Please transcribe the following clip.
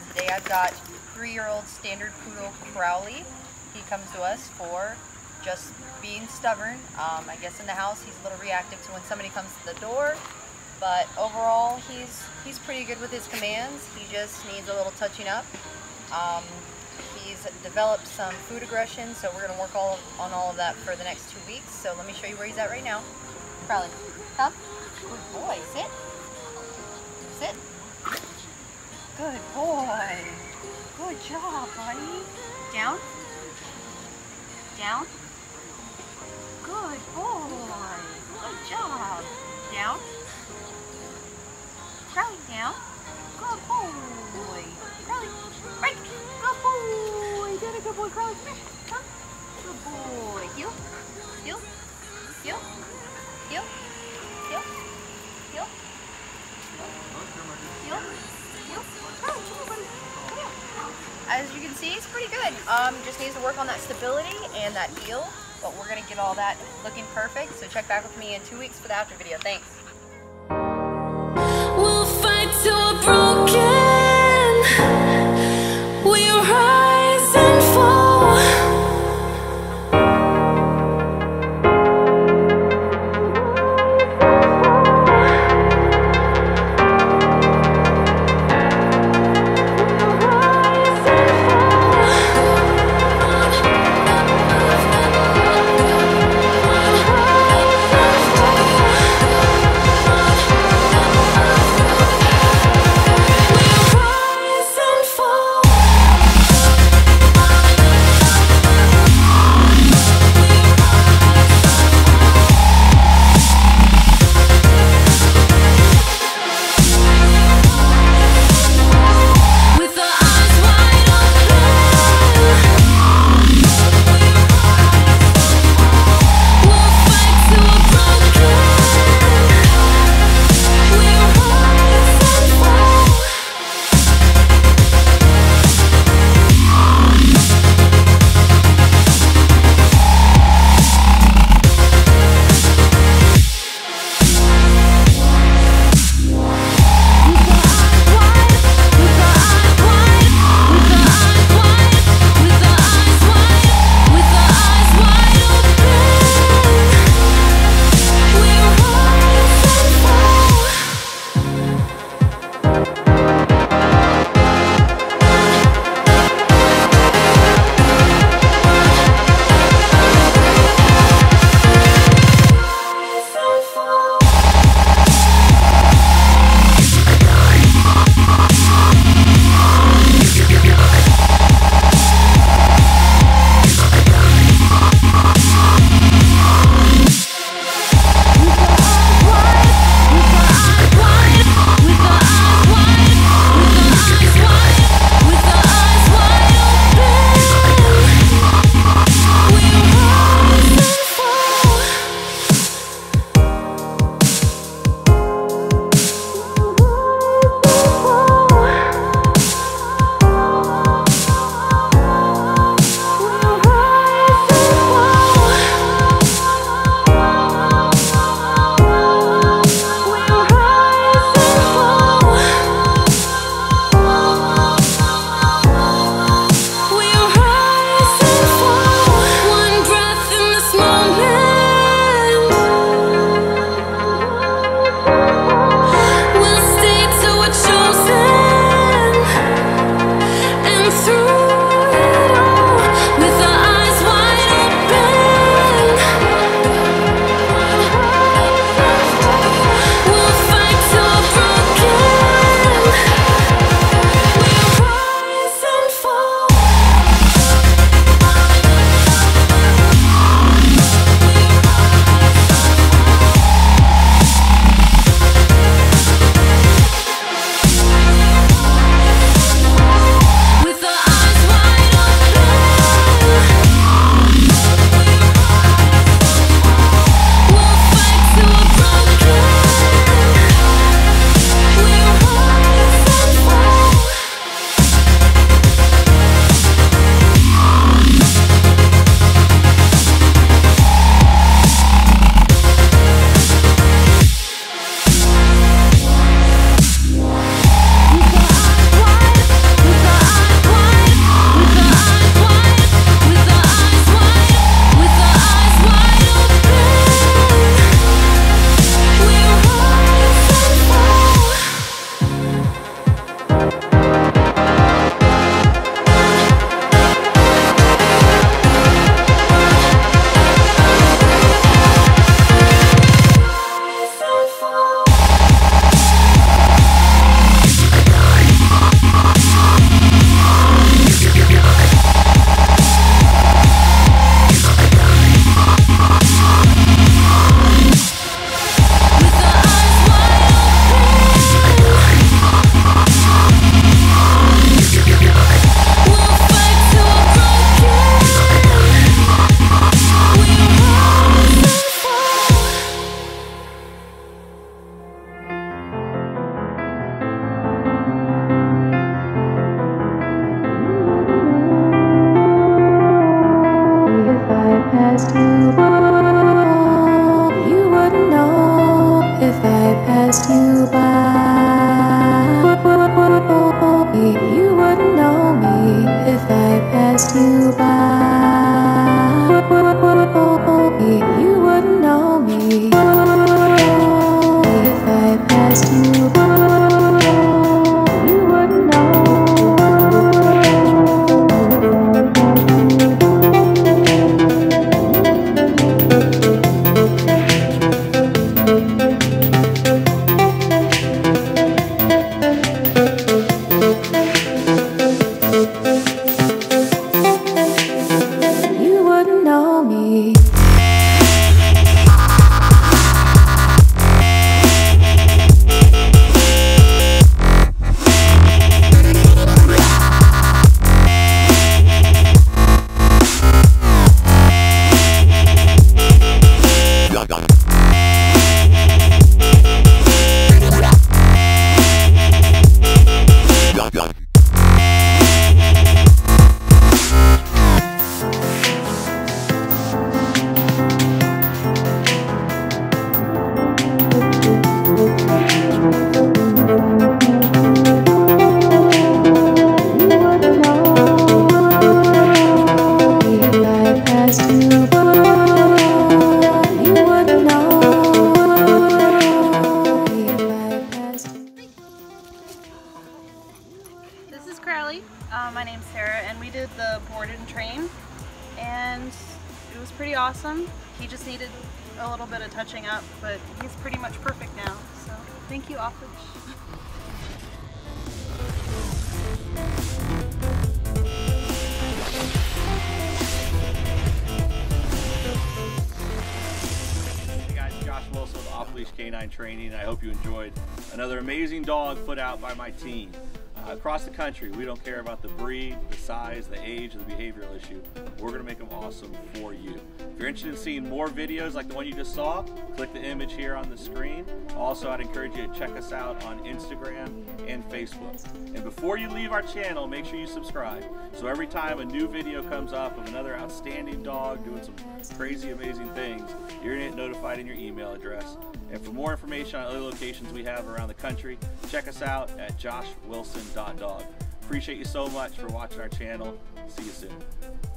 Today I've got 3-year-old standard poodle Crowley. He comes to us for just being stubborn. I guess in the house he's a little reactive to when somebody comes to the door, but overall he's pretty good with his commands. He just needs a little touching up. He's developed some food aggression, so we're going to work on all of that for the next 2 weeks. So let me show you where he's at right now. Crowley, come. Good boy. Sit. Sit. Good boy. Good job, buddy. Down. Down. Good boy. Good job. Down. Crowley, down. Good boy. Crowley, right. Good boy. Did a good boy, Crowley. Come. Good boy. Heel. Heel. Heel. Heel. Heel. Heel. Heel. Heel. Crowley, come here, buddy. Come here. As you can see, it's pretty good. Just needs to work on that stability and that heel, but we're gonna get all that looking perfect. So check back with me in 2 weeks for the after video. Thanks. We'll fight till we're broken. We rise and fall. passed you by, you wouldn't know me. If I passed you by, you wouldn't know. You wouldn't know me. This is Crowley. My name's Sarah, and we did the board and train, and it was pretty awesome. He just needed a little bit of touching up, but he's pretty much perfect now. So thank you, Offridge. Hey guys, Josh Wilson with Off Leash Canine Training. I hope you enjoyed another amazing dog put out by my team. Across the country, we don't care about the breed, the size, the age, or the behavioral issue. We're going to make them awesome for you. If you're interested in seeing more videos like the one you just saw, click the image here on the screen. Also, I'd encourage you to check us out on Instagram and Facebook. And before you leave our channel, make sure you subscribe. So every time a new video comes up of another outstanding dog doing some crazy, amazing things, you're going to get notified in your email address. And for more information on other locations we have around the country, check us out at joshwilson.dog. Appreciate you so much for watching our channel. See you soon.